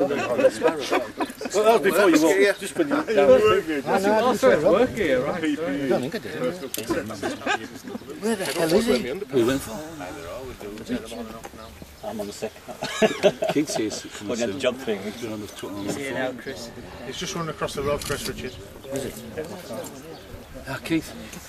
Well, that was before you walked. Just when you looked down. Work here, right? I don't think I did. Where the hell is he? We went for. I'm on the sick. Keith's here. We're going to jump thing. See you now, Chris. He's just running across the road, Chris Richard. Is it? Keith.